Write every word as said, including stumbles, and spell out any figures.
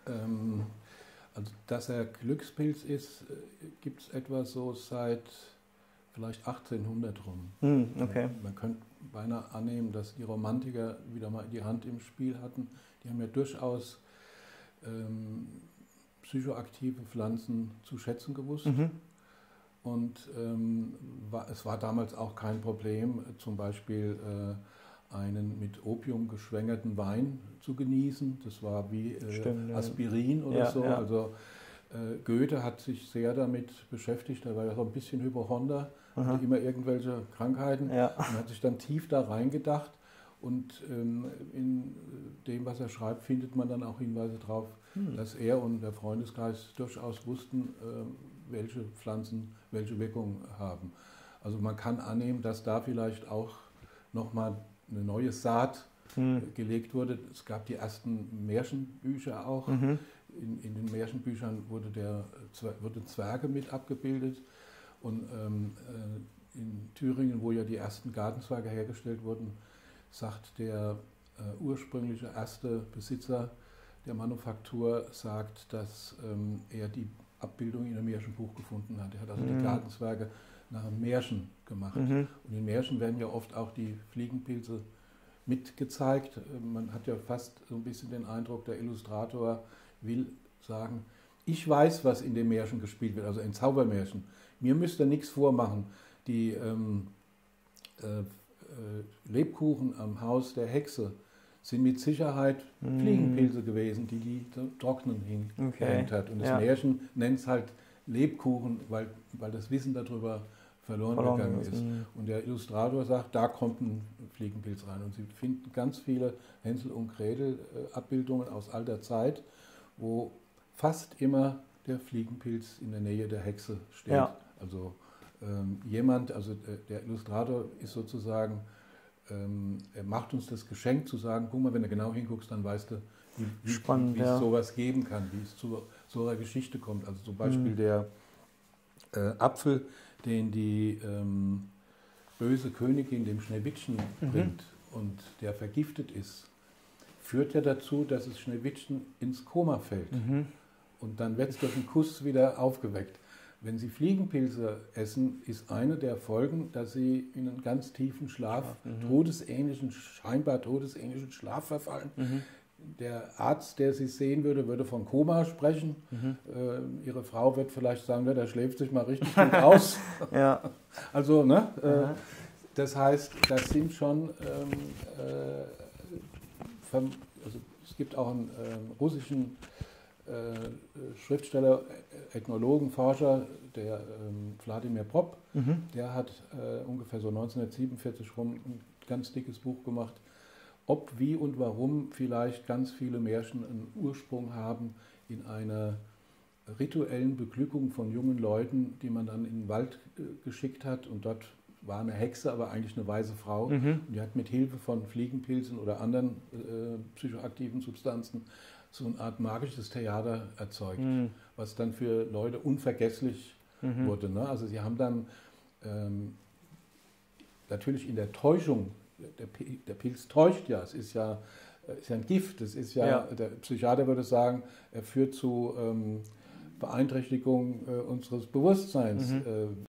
Ähm, also, dass er Glückspilz ist, gibt es etwa so seit vielleicht achtzehnhundert rum. Hm, okay. Man könnte beinahe annehmen, dass die Romantiker wieder mal die Hand im Spiel hatten. Die haben ja durchaus ähm, psychoaktive Pflanzen zu schätzen gewusst. Mhm. Und ähm, war, es war damals auch kein Problem, zum Beispiel äh, einen mit Opium geschwängerten Wein zu genießen. Das war wie äh, Stimmt, ja. Aspirin oder Ja, so. ja. Also äh, Goethe hat sich sehr damit beschäftigt. Er war ja so ein bisschen Hypochonder, hatte immer irgendwelche Krankheiten Ja. und hat sich dann tief da reingedacht. Und ähm, in dem, was er schreibt, findet man dann auch Hinweise darauf, hm. dass er und der Freundeskreis durchaus wussten, äh, welche Pflanzen welche Wirkung haben. Also man kann annehmen, dass da vielleicht auch nochmal eine neue Saat hm. gelegt wurde. Es gab die ersten Märchenbücher auch. Mhm. In, in den Märchenbüchern wurde der wurde Zwerge mit abgebildet. Und ähm, in Thüringen, wo ja die ersten Gartenzwerge hergestellt wurden, sagt der äh, ursprüngliche erste Besitzer der Manufaktur, sagt, dass ähm, er die Abbildung in einem Märchenbuch gefunden hat. Er hat also mhm. die Gartenzwerge nach einem Märchen gemacht. Mhm. Und in Märchen werden ja oft auch die Fliegenpilze mitgezeigt. Man hat ja fast so ein bisschen den Eindruck, der Illustrator will sagen, ich weiß, was in dem Märchen gespielt wird, also in Zaubermärchen. Mir müsst ihr nichts vormachen. Die ähm, äh, Lebkuchen am Haus der Hexe sind mit Sicherheit mm. Fliegenpilze gewesen, die die Trocknen hingehängt okay. hat. Und das ja. Märchen nennt es halt Lebkuchen, weil, weil das Wissen darüber verloren, verloren gegangen ist. Mm. Und der Illustrator sagt, da kommt ein Fliegenpilz rein. Und Sie finden ganz viele Hänsel und Gretel Abbildungen aus alter Zeit, wo fast immer der Fliegenpilz in der Nähe der Hexe steht. Ja. Also ähm, jemand, also der, der Illustrator ist sozusagen, ähm, er macht uns das Geschenk zu sagen, guck mal, wenn du genau hinguckst, dann weißt du, wie, wie, Spannend, wie es ja. sowas geben kann, wie es zu so einer Geschichte kommt. Also zum Beispiel mhm. der äh, Apfel, den die ähm, böse Königin dem Schneewittchen mhm. bringt und der vergiftet ist, führt ja dazu, dass es Schneewittchen ins Koma fällt. Mhm. Und dann wird es durch einen Kuss wieder aufgeweckt. Wenn Sie Fliegenpilze essen, ist eine der Folgen, dass Sie in einen ganz tiefen Schlaf, mhm. todesähnlichen, scheinbar todesähnlichen Schlaf verfallen. Mhm. Der Arzt, der Sie sehen würde, würde von Koma sprechen. Mhm. Äh, Ihre Frau wird vielleicht sagen, ne, der schläft sich mal richtig gut aus. Ja. Also, ne? Äh, das heißt, das sind schon, ähm, äh, vom, also es gibt auch einen äh, russischen Äh, Schriftsteller, Ethnologen, Forscher, der ähm, Wladimir Prop, mhm. der hat äh, ungefähr so neunzehnhundertsiebenundvierzig rum ein ganz dickes Buch gemacht, ob, wie und warum vielleicht ganz viele Märchen einen Ursprung haben in einer rituellen Beglückung von jungen Leuten, die man dann in den Wald äh, geschickt hat, und dort war eine Hexe, aber eigentlich eine weise Frau, mhm. und die hat mit Hilfe von Fliegenpilzen oder anderen äh, psychoaktiven Substanzen so eine Art magisches Theater erzeugt, mhm. was dann für Leute unvergesslich mhm. wurde. Ne? Also sie haben dann ähm, natürlich in der Täuschung, der, der Pilz täuscht ja, es ist ja, ist ja ein Gift, es ist ja, ja, der Psychiater würde sagen, er führt zu ähm, Beeinträchtigung äh, unseres Bewusstseins. Mhm. Äh,